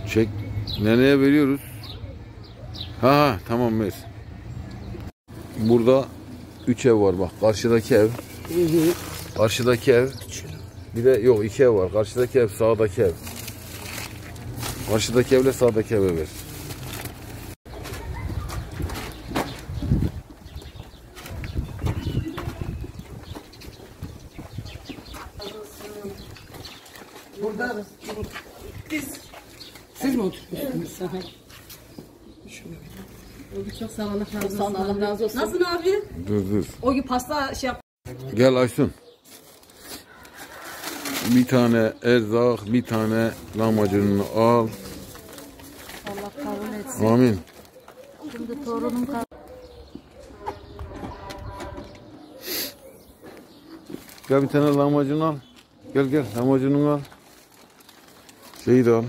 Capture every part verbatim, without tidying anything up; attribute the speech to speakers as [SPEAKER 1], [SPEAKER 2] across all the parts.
[SPEAKER 1] Çek. Neneye veriyoruz. Ha ha tamam ver. Burada üç ev var bak. Karşıdaki ev.
[SPEAKER 2] Hı hı.
[SPEAKER 1] Karşıdaki ev. Bir de yok iki ev var. Karşıdaki ev, sağdaki ev. Karşıdaki evle sağdaki eve ver.
[SPEAKER 2] Burada biz siz mi oturuyorsunuz? Şöyle.
[SPEAKER 3] Çok sağ ol, Allah razı olsun. Allah razı olsun. Nasılsın abi?
[SPEAKER 1] Dur dur.
[SPEAKER 3] O gün pasta şey yap.
[SPEAKER 1] Gel Aysun. Bir tane erzak, bir tane lahmacununu al.
[SPEAKER 3] Allah kabul etsin.
[SPEAKER 1] Amin.
[SPEAKER 3] Şimdi torunum kabul.
[SPEAKER 1] Gel bir tane lahmacun al. Gel gel lahmacununu al. Şeyi de al.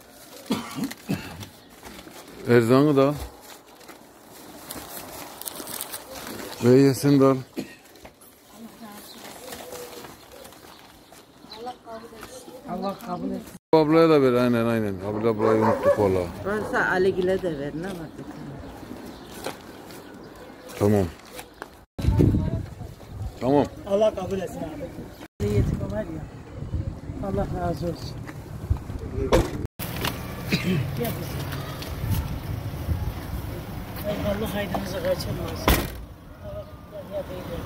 [SPEAKER 1] Erzağını da al. Ve yesin de al.
[SPEAKER 3] Allah kabul etsin.
[SPEAKER 1] Ablaya da ver aynen aynen. Abla ablayı unuttuk valla.
[SPEAKER 2] Varsa Aligil'e de ver ne var?
[SPEAKER 1] Tamam. Tamam.
[SPEAKER 2] Allah kabul etsin abi. Yetime var ya. Allah razı olsun. Gel kızım. Allah hayrınızı kaçırmasın. Allah ya değil.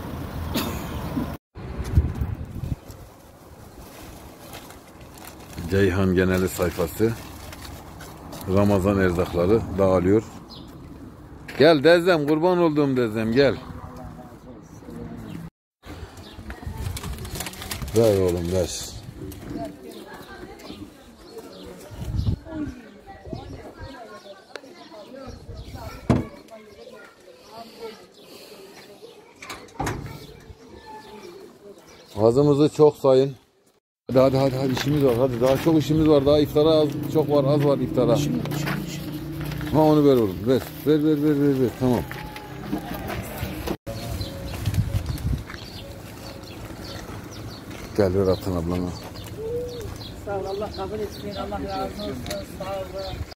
[SPEAKER 1] Ceyhan Geneli sayfası. Ramazan erzakları dağılıyor. Gel Dezem, kurban olduğum Dezem gel. Ver oğlum ver. Azımızı çok sayın. Hadi hadi hadi hadi işimiz var. Hadi daha çok işimiz var. Daha iftara az çok var, az var iftara. Ha onu ver oğlum. Ver. Ver ver ver ver ver. Tamam. Gel ver Atan ablana.
[SPEAKER 2] Sağ ol Allah kabul etsin. Allah razı olsun. Sağ ol.